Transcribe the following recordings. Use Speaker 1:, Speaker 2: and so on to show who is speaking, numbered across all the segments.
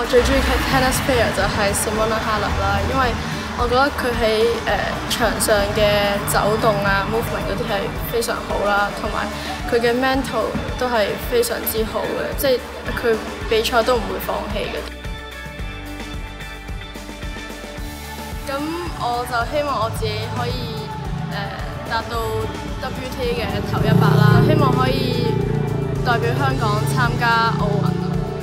Speaker 1: 我最中意嘅 tennis player 就係 Simona Halep 啦，因為我覺得佢喺場上嘅走動啊、movement 嗰啲係非常好啦，同埋佢嘅 mental 都係非常之好嘅，即係佢比賽都唔會放棄嘅。咁我就希望我自己可以達到 WTA 嘅頭100啦，希望可以代表香港參加奧運。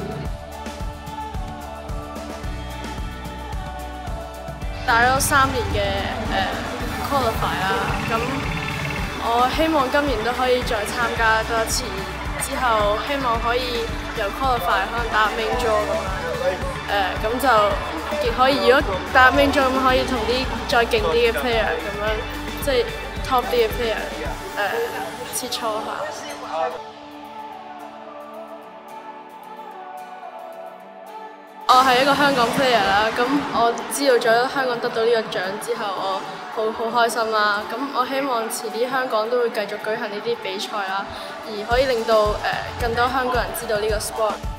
Speaker 1: 打咗3年嘅qualify 啦，咁我希望今年都可以再參加多一次，之後希望可以由 qualify 可能打 main draw 咁樣，咁就亦可以如果打 main draw 咁可以同啲再勁啲嘅 player 咁樣，即係 top 啲嘅 player 切磋下。我係一個香港 player 啦，咁我知道咗香港得到呢個獎之後，我好開心啦。咁我希望遲啲香港都會繼續舉行呢啲比賽啦，而可以令到更多香港人知道呢個 sport。